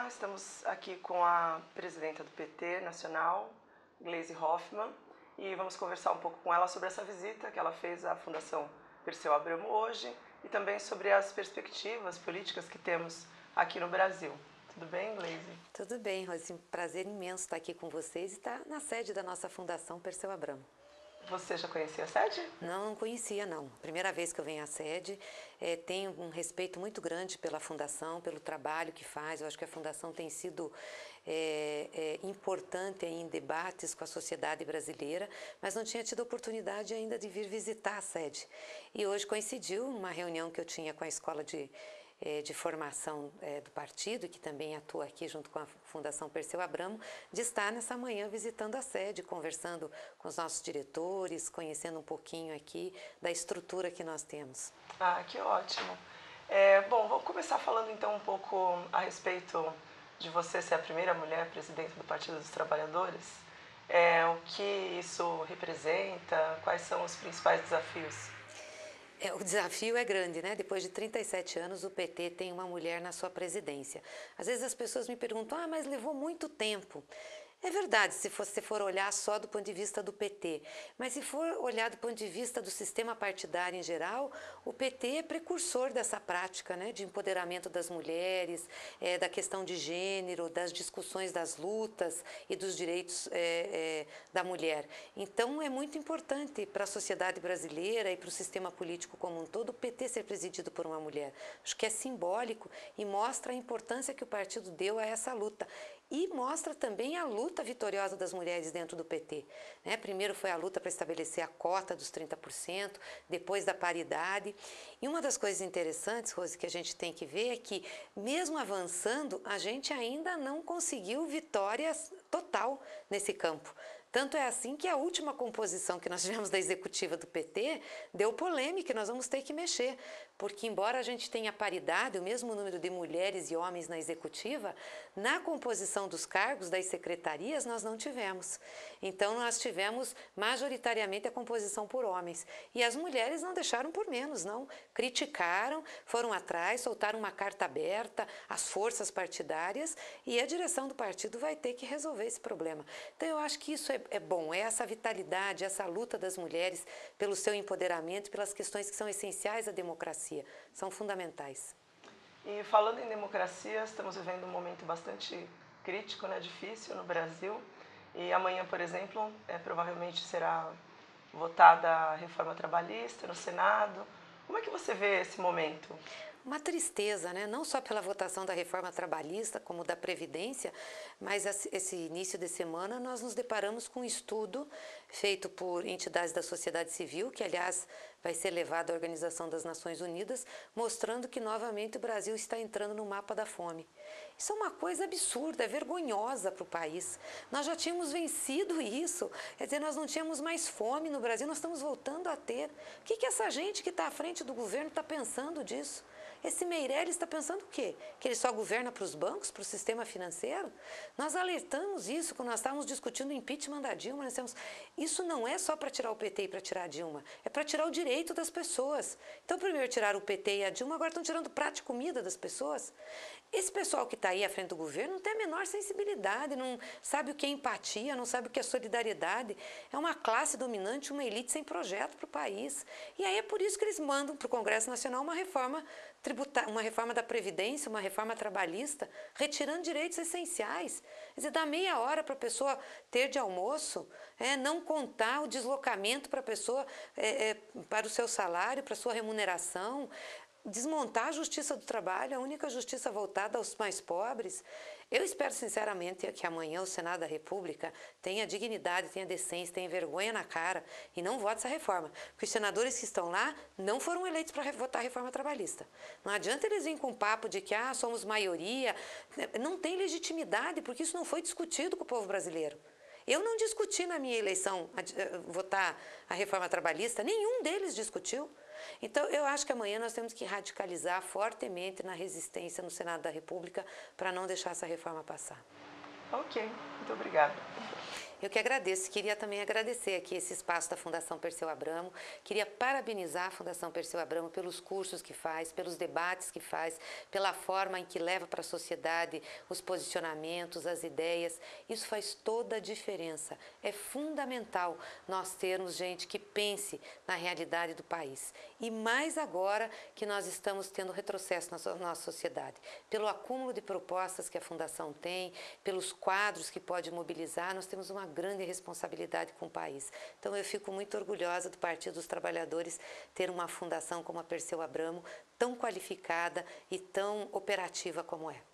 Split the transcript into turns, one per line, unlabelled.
Olá, estamos aqui com a presidenta do PT Nacional, Gleisi Hoffmann, e vamos conversar um pouco com ela sobre essa visita que ela fez à Fundação Perseu Abramo hoje e também sobre as perspectivas políticas que temos aqui no Brasil. Tudo bem, Gleisi?
Tudo bem, Rose. Um prazer imenso estar aqui com vocês e estar na sede da nossa Fundação Perseu Abramo.
Você já conhecia a sede?
Não conhecia, não. Primeira vez que eu venho à sede. Tenho um respeito muito grande pela Fundação, pelo trabalho que faz. Eu acho que a Fundação tem sido importante em debates com a sociedade brasileira, mas não tinha tido oportunidade ainda de vir visitar a sede. E hoje coincidiu uma reunião que eu tinha com a Escola de formação do partido, que também atua aqui junto com a Fundação Perseu Abramo, de estar nessa manhã visitando a sede, conversando com os nossos diretores, conhecendo um pouquinho aqui da estrutura que nós temos.
Ah, que ótimo. Bom, vamos começar falando então um pouco a respeito de você ser a primeira mulher presidente do Partido dos Trabalhadores. O que isso representa, quais são os principais desafios?
O desafio é grande, né? Depois de 37 anos, o PT tem uma mulher na sua presidência. Às vezes as pessoas me perguntam, mas levou muito tempo. É verdade, se você for olhar só do ponto de vista do PT, mas se for olhar do ponto de vista do sistema partidário em geral, o PT é precursor dessa prática, né, de empoderamento das mulheres, da questão de gênero, das discussões das lutas e dos direitos da mulher. Então é muito importante para a sociedade brasileira e para o sistema político como um todo o PT ser presidido por uma mulher. Acho que é simbólico e mostra a importância que o partido deu a essa luta. E mostra também a luta vitoriosa das mulheres dentro do PT. Né? Primeiro foi a luta para estabelecer a cota dos 30%, depois da paridade. E uma das coisas interessantes, Rose, que a gente tem que ver é que, mesmo avançando, a gente ainda não conseguiu vitória total nesse campo. Tanto é assim que a última composição que nós tivemos da executiva do PT deu polêmica e nós vamos ter que mexer. Porque, embora a gente tenha paridade, o mesmo número de mulheres e homens na executiva, na composição dos cargos das secretarias nós não tivemos. Então, nós tivemos majoritariamente a composição por homens. E as mulheres não deixaram por menos, não. Criticaram, foram atrás, soltaram uma carta aberta às forças partidárias e a direção do partido vai ter que resolver esse problema. Então, eu acho que isso é bom, é essa vitalidade, essa luta das mulheres pelo seu empoderamento, pelas questões que são essenciais à democracia, são fundamentais.
E falando em democracia, estamos vivendo um momento bastante crítico, né, difícil no Brasil. E amanhã, por exemplo, provavelmente será votada a reforma trabalhista no Senado. Como é que você vê esse momento?
Uma tristeza, né? Não só pela votação da reforma trabalhista, como da Previdência, mas esse início de semana nós nos deparamos com um estudo feito por entidades da sociedade civil, que aliás vai ser levado à Organização das Nações Unidas, mostrando que novamente o Brasil está entrando no mapa da fome. Isso é uma coisa absurda, é vergonhosa para o país. Nós já tínhamos vencido isso, quer dizer, nós não tínhamos mais fome no Brasil, nós estamos voltando a ter. O que essa gente que está à frente do governo está pensando disso? Esse Meirelles está pensando o quê? Que ele só governa para os bancos, para o sistema financeiro? Nós alertamos isso quando nós estávamos discutindo o impeachment da Dilma. Nós dissemos, isso não é só para tirar o PT e para tirar a Dilma, é para tirar o direito das pessoas. Então, primeiro tiraram o PT e a Dilma, agora estão tirando o prato de comida das pessoas. Esse pessoal que está aí à frente do governo não tem a menor sensibilidade, não sabe o que é empatia, não sabe o que é solidariedade. É uma classe dominante, uma elite sem projeto para o país. E aí é por isso que eles mandam para o Congresso Nacional uma reforma tributária, uma reforma da Previdência, uma reforma trabalhista, retirando direitos essenciais. Quer dizer, dá meia hora para a pessoa ter de almoço, não contar o deslocamento para a pessoa, para o seu salário, para a sua remuneração, desmontar a justiça do trabalho, a única justiça voltada aos mais pobres. Eu espero sinceramente que amanhã o Senado da República tenha dignidade, tenha decência, tenha vergonha na cara e não vote essa reforma. Porque os senadores que estão lá não foram eleitos para votar a reforma trabalhista. Não adianta eles virem com um papo de que somos maioria. Não tem legitimidade, porque isso não foi discutido com o povo brasileiro. Eu não discuti na minha eleição votar a reforma trabalhista, nenhum deles discutiu. Então, eu acho que amanhã nós temos que radicalizar fortemente na resistência no Senado da República para não deixar essa reforma passar.
Ok, muito obrigada.
Eu que agradeço, queria também agradecer aqui esse espaço da Fundação Perseu Abramo, queria parabenizar a Fundação Perseu Abramo pelos cursos que faz, pelos debates que faz, pela forma em que leva para a sociedade os posicionamentos, as ideias. Isso faz toda a diferença. É fundamental nós termos gente que pense na realidade do país. E mais agora que nós estamos tendo retrocesso na nossa sociedade. Pelo acúmulo de propostas que a Fundação tem, pelos quadros que pode mobilizar, nós temos uma grande responsabilidade com o país. Então eu fico muito orgulhosa do Partido dos Trabalhadores ter uma fundação como a Perseu Abramo, tão qualificada e tão operativa como é.